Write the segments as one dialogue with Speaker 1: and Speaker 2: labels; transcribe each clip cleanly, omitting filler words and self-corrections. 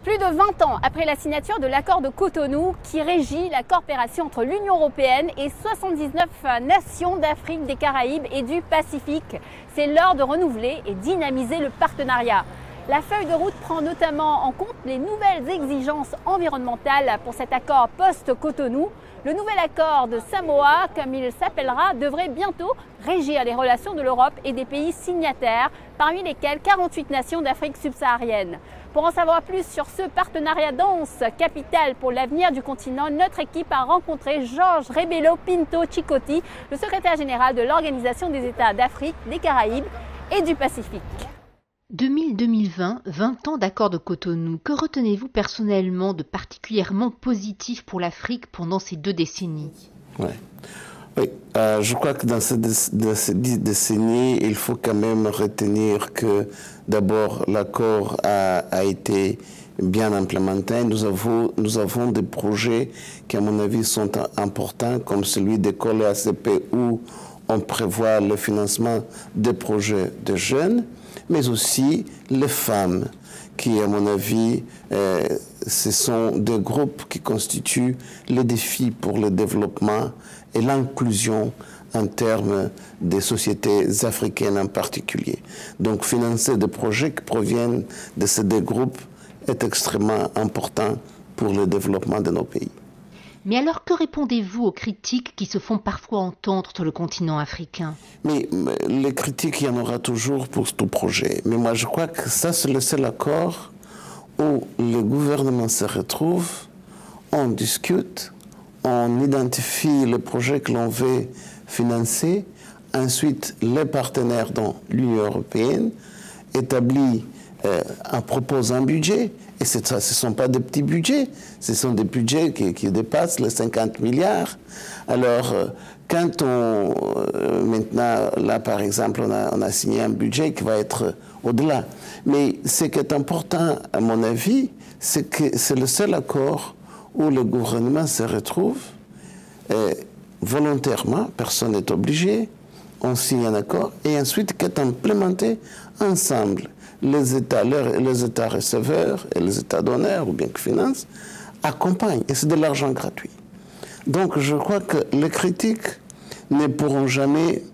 Speaker 1: Plus de 20 ans après la signature de l'accord de Cotonou qui régit la coopération entre l'Union européenne et 79 nations d'Afrique, des Caraïbes et du Pacifique, c'est l'heure de renouveler et dynamiser le partenariat. La feuille de route prend notamment en compte les nouvelles exigences environnementales pour cet accord post-Cotonou. Le nouvel accord de Samoa, comme il s'appellera, devrait bientôt régir les relations de l'Europe et des pays signataires, parmi lesquels 48 nations d'Afrique subsaharienne. Pour en savoir plus sur ce partenariat dense, capital pour l'avenir du continent, notre équipe a rencontré Georges Rebelo Pinto Chikoti, le secrétaire général de l'Organisation des États d'Afrique, des Caraïbes et du Pacifique.
Speaker 2: 2000-2020, 20 ans d'accord de Cotonou. Que retenez-vous personnellement de particulièrement positif pour l'Afrique pendant ces 2 décennies?
Speaker 3: Oui, je crois que dans ces 10 décennies, il faut quand même retenir que d'abord l'accord a été bien implémenté. Nous avons des projets qui, à mon avis, sont importants, comme celui d'école ACP où on prévoit le financement des projets de jeunes, mais aussi les femmes, qui, à mon avis, ce sont des groupes qui constituent les défis pour le développement et l'inclusion en termes des sociétés africaines en particulier. Donc, financer des projets qui proviennent de ces deux groupes est extrêmement important pour le développement de nos pays.
Speaker 2: Mais alors, que répondez-vous aux critiques qui se font parfois entendre sur le continent africain?
Speaker 3: Mais les critiques, il y en aura toujours pour tout projet. Mais moi, je crois que ça, c'est le seul accord où le gouvernement se retrouve, on discute, on identifie les projets que l'on veut financer. Ensuite, les partenaires dans l'Union européenne proposent un budget. Et ce ne sont pas des petits budgets, ce sont des budgets qui dépassent les 50 milliards. Alors, quand maintenant, là par exemple, on a signé un budget qui va être au-delà. Mais ce qui est important, à mon avis, c'est que c'est le seul accord où le gouvernement se retrouve volontairement, personne n'est obligé, on signe un accord, et ensuite qu'est implémenté ensemble. Les États receveurs et les États donneurs, ou bien qui financent, accompagnent. Et c'est de l'argent gratuit. Donc je crois que les critiques ne pourront jamais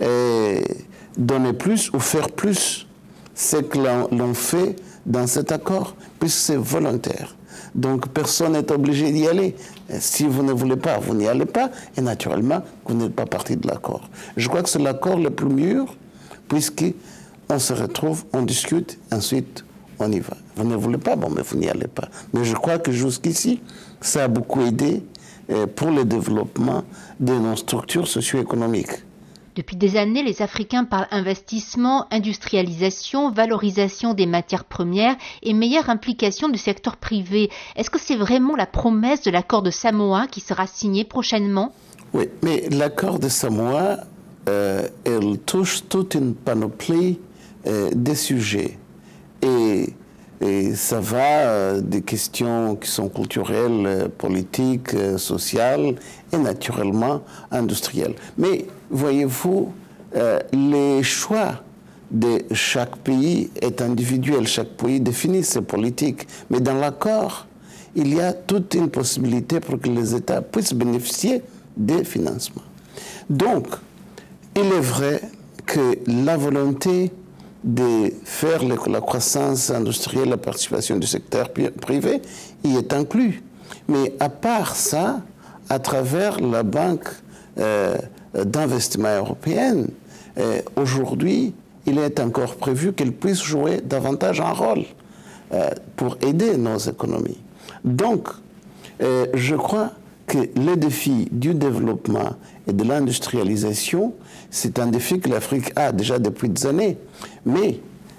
Speaker 3: donner plus ou faire plus ce que l'on fait dans cet accord, puisque c'est volontaire. Donc personne n'est obligé d'y aller. Si vous ne voulez pas, vous n'y allez pas, et naturellement, vous n'êtes pas partie de l'accord. Je crois que c'est l'accord le plus mûr, puisque on se retrouve, on discute, ensuite on y va. Vous ne voulez pas, bon, mais vous n'y allez pas. Mais je crois que jusqu'ici, ça a beaucoup aidé pour le développement de nos structures socio-économiques.
Speaker 2: Depuis des années, les Africains parlent investissement, industrialisation, valorisation des matières premières et meilleure implication du secteur privé. Est-ce que c'est vraiment la promesse de l'accord de Samoa qui sera signé prochainement?
Speaker 3: Oui, mais l'accord de Samoa, elle touche toute une panoplie des sujets. Et ça va des questions qui sont culturelles, politiques, sociales et naturellement industrielles. Mais voyez-vous, les choix de chaque pays est individuel. Chaque pays définit ses politiques. Mais dans l'accord, il y a toute une possibilité pour que les États puissent bénéficier des financements. Donc, il est vrai que la volonté de faire la croissance industrielle, la participation du secteur privé, y est inclus. Mais à part ça, à travers la Banque d'investissement européenne, aujourd'hui, il est encore prévu qu'elle puisse jouer davantage un rôle pour aider nos économies. Donc, je crois que le défi du développement et de l'industrialisation, c'est un défi que l'Afrique a déjà depuis des années. Mais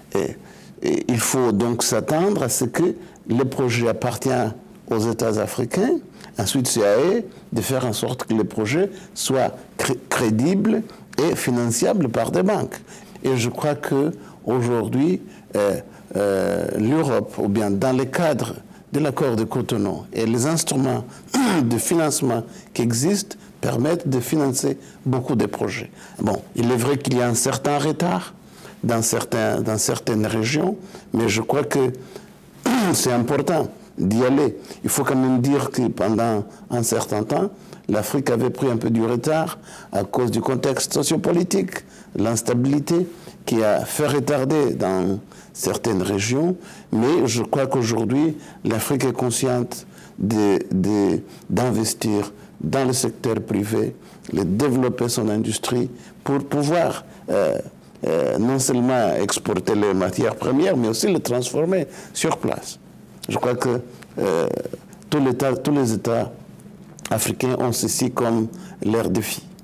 Speaker 3: il faut donc s'attendre à ce que le projet appartient aux États africains. Ensuite, c'est à eux de faire en sorte que le projet soit crédible et finançable par des banques. Et je crois qu'aujourd'hui, l'Europe, ou bien dans le cadre de l'accord de Cotonou et les instruments de financement qui existent, permettent de financer beaucoup de projets. Bon, il est vrai qu'il y a un certain retard dans certaines régions, mais je crois que c'est important d'y aller. Il faut quand même dire que pendant un certain temps, l'Afrique avait pris un peu du retard à cause du contexte sociopolitique, l'instabilité qui a fait retarder dans certaines régions. Mais je crois qu'aujourd'hui, l'Afrique est consciente d'investir dans le secteur privé, de développer son industrie pour pouvoir non seulement exporter les matières premières, mais aussi les transformer sur place. Je crois que tous les États africains ont ceci comme leur défi.